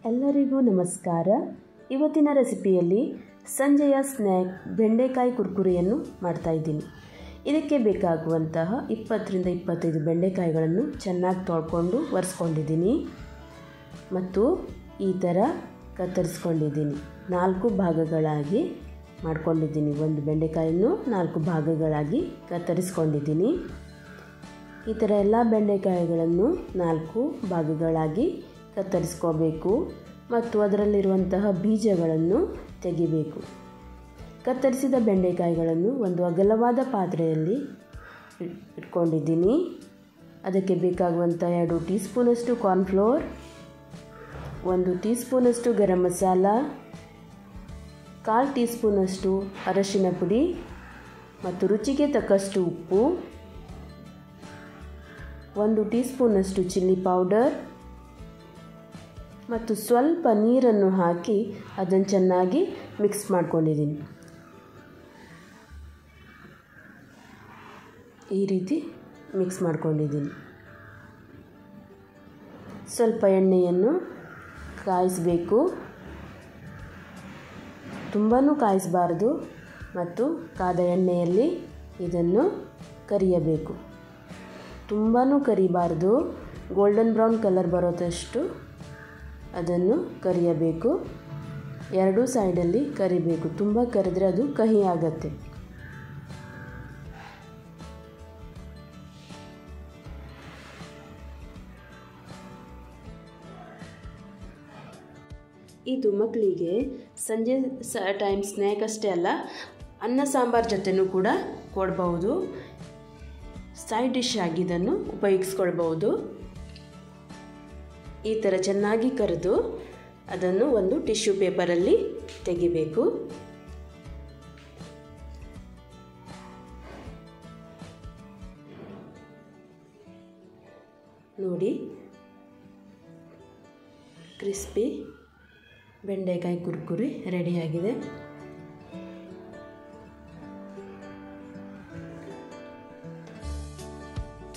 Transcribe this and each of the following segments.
ಎಲ್ಲರಿಗೂ ನಮಸ್ಕಾರ. ಇವತ್ತಿನ ರೆಸಿಪಿಯಲ್ಲಿ ಸಂಜೆಯ ಸ್ನ್ಯಾಕ್ ಬೆಂಡೆಕಾಯಿ ಕುರ್ಕುರಿಯನ್ನು ಮಾಡ್ತಾ ಇದ್ದೀನಿ. ಇದಕ್ಕೆ ಬೇಕಾಗುವಂತಹ 20 ರಿಂದ 25 ಬೆಂಡೆಕಾಯಿಗಳನ್ನು ಚೆನ್ನಾಗಿ ತೊಳ್ಕೊಂಡು ಒರೆಸ್ಕೊಂಡಿದ್ದೀನಿ ಮತ್ತು ಈ ಥರ ಕತ್ತರಿಸ್ಕೊಂಡಿದ್ದೀನಿ. 4 ಭಾಗಗಳಾಗಿ ಮಾಡ್ಕೊಂಡಿದ್ದೀನಿ. ಒಂದು ಬೆಂಡೆಕಾಯನ್ನು 4 ಭಾಗಗಳಾಗಿ ಕತ್ತರಿಸ್ಕೊಂಡಿದ್ದೀನಿ. ಈ ಥರ ಎಲ್ಲ ಬೆಂಡೆಕಾಯಿಗಳನ್ನು 4 ಭಾಗಗಳಾಗಿ ಕತ್ತರಿಸ್ಕೋಬೇಕು ಮತ್ತು ಅದರಲ್ಲಿರುವಂತಹ ಬೀಜಗಳನ್ನು ತೆಗಿಬೇಕು. ಕತ್ತರಿಸಿದ ಬೆಂಡೆಕಾಯಿಗಳನ್ನು ಒಂದು ಅಗಲವಾದ ಪಾತ್ರೆಯಲ್ಲಿ ಇಟ್ಕೊಂಡಿದ್ದೀನಿ. ಅದಕ್ಕೆ ಬೇಕಾಗುವಂಥ 2 ಟೀ ಸ್ಪೂನಷ್ಟು ಕಾರ್ನ್ಫ್ಲೋರ್, 1 ಟೀ ಸ್ಪೂನಷ್ಟು ಗರಂ ಮಸಾಲ, 1/4 ಟೀ ಸ್ಪೂನಷ್ಟು ಅರಶಿನ ಪುಡಿ ಮತ್ತು ರುಚಿಗೆ ತಕ್ಕಷ್ಟು ಉಪ್ಪು, 1 ಟೀ ಸ್ಪೂನಷ್ಟು ಚಿಲ್ಲಿ ಪೌಡರ್ ಮತ್ತು ಸ್ವಲ್ಪ ನೀರನ್ನು ಹಾಕಿ ಅದನ್ನು ಚೆನ್ನಾಗಿ ಮಿಕ್ಸ್ ಮಾಡ್ಕೊಂಡಿದ್ದೀನಿ. ಈ ರೀತಿ ಮಿಕ್ಸ್ ಮಾಡ್ಕೊಂಡಿದ್ದೀನಿ. ಸ್ವಲ್ಪ ಎಣ್ಣೆಯನ್ನು ಕಾಯಿಸಬೇಕು. ತುಂಬಾ ಕಾಯಿಸಬಾರ್ದು ಮತ್ತು ಕಾದ ಎಣ್ಣೆಯಲ್ಲಿ ಇದನ್ನು ಕರಿಯಬೇಕು. ತುಂಬಾ ಕರಿಬಾರ್ದು. ಗೋಲ್ಡನ್ ಬ್ರೌನ್ ಕಲರ್ ಬರೋದಷ್ಟು ಅದನ್ನು ಕರಿಯಬೇಕು. 2 ಸೈಡಲ್ಲಿ ಕರಿಬೇಕು. ತುಂಬ ಕರಿದ್ರೆ ಅದು ಕಹಿ ಆಗುತ್ತೆ. ಇದು ಮಕ್ಕಳಿಗೆ ಸಂಜೆ ಟೈಮ್ ಸ್ನ್ಯಾಕ್ ಅಷ್ಟೇ ಅಲ್ಲ, ಅನ್ನ ಸಾಂಬಾರು ಜೊತೆನೂ ಕೂಡ ಕೊಡ್ಬೋದು. ಸೈಡ್ ಡಿಶ್ ಆಗಿ ಇದನ್ನು ಉಪಯೋಗಿಸ್ಕೊಳ್ಬೋದು. ಈ ಥರ ಚೆನ್ನಾಗಿ ಕರೆದು ಅದನ್ನು ಒಂದು ಟಿಶ್ಯೂ ಪೇಪರಲ್ಲಿ ತೆಗಿಬೇಕು. ನೋಡಿ, ಕ್ರಿಸ್ಪಿ ಬೆಂಡೆಕಾಯಿ ಕುರ್ಕುರಿ ರೆಡಿಯಾಗಿದೆ.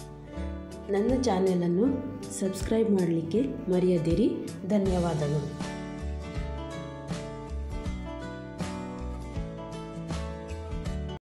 ನನ್ನ ಚಾನೆಲನ್ನು ಸಬ್ಸ್ಕ್ರೈಬ್ ಮಾಡಲಿಕ್ಕೆ ಮರೆಯದಿರಿ. ಧನ್ಯವಾದಗಳು.